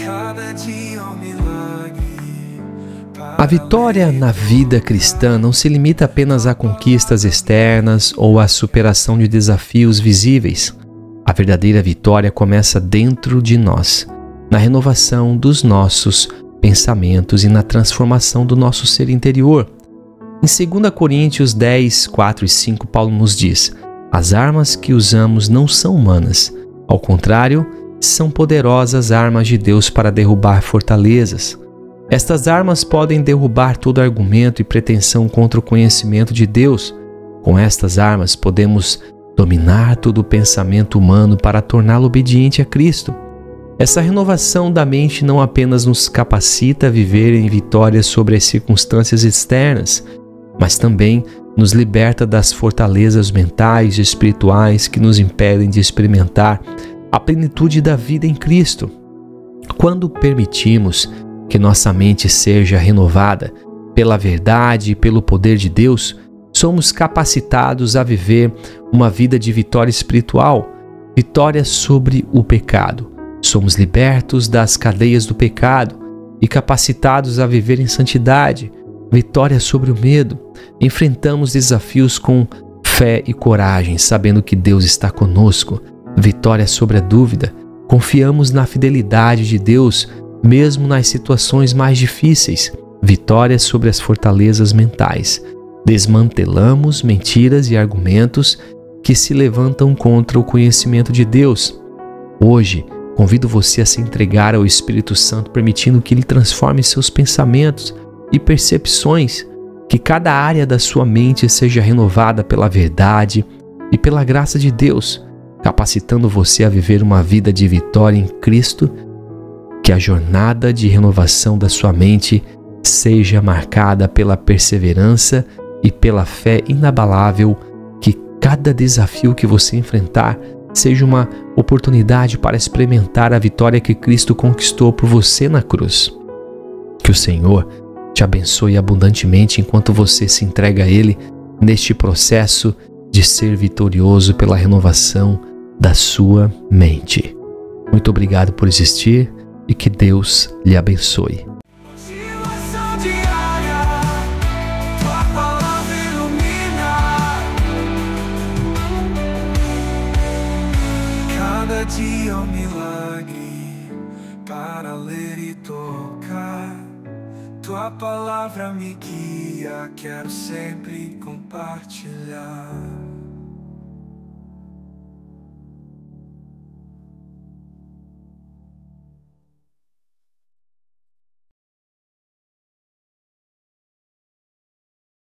Cada dia um milagre. A vitória na vida cristã não se limita apenas a conquistas externas ou à superação de desafios visíveis. A verdadeira vitória começa dentro de nós, na renovação dos nossos pensamentos e na transformação do nosso ser interior. Em 2 Coríntios 10, 4 e 5, Paulo nos diz: as armas que usamos não são humanas, ao contrário, são poderosas armas de Deus para derrubar fortalezas. Estas armas podem derrubar todo argumento e pretensão contra o conhecimento de Deus. Com estas armas podemos dominar todo o pensamento humano para torná-lo obediente a Cristo. Essa renovação da mente não apenas nos capacita a viver em vitória sobre as circunstâncias externas, mas também nos liberta das fortalezas mentais e espirituais que nos impedem de experimentar a plenitude da vida em Cristo. Quando permitimos que nossa mente seja renovada pela verdade e pelo poder de Deus, somos capacitados a viver uma vida de vitória espiritual, vitória sobre o pecado. Somos libertos das cadeias do pecado e capacitados a viver em santidade, vitória sobre o medo. Enfrentamos desafios com fé e coragem, sabendo que Deus está conosco, vitória sobre a dúvida. Confiamos na fidelidade de Deus, mesmo nas situações mais difíceis, vitória sobre as fortalezas mentais. Desmantelamos mentiras e argumentos que se levantam contra o conhecimento de Deus. Hoje, convido você a se entregar ao Espírito Santo, permitindo que Ele transforme seus pensamentos e percepções, que cada área da sua mente seja renovada pela verdade e pela graça de Deus, capacitando você a viver uma vida de vitória em Cristo. Que a jornada de renovação da sua mente seja marcada pela perseverança e pela fé inabalável, que cada desafio que você enfrentar seja uma oportunidade para experimentar a vitória que Cristo conquistou por você na cruz. Que o Senhor te abençoe abundantemente enquanto você se entrega a Ele neste processo de ser vitorioso pela renovação da sua mente. Muito obrigado por existir e que Deus lhe abençoe. Motivação diária, tua palavra ilumina. Cada dia um milagre para ler e tocar. Tua palavra me guia, quero sempre compartilhar.